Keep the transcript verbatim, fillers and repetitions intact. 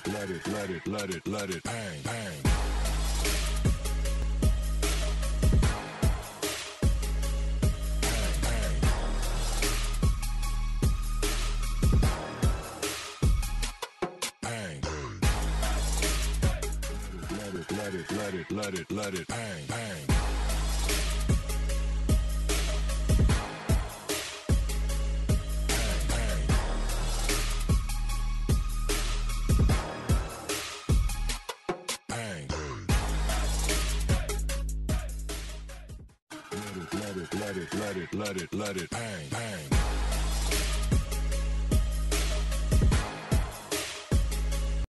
let it, let it, let it, let it bang, bang. Bang. Let it, let it, let it, let it, let it bang, bang. Bang. Let it, let it, let it, let it, let it, let it bang, bang.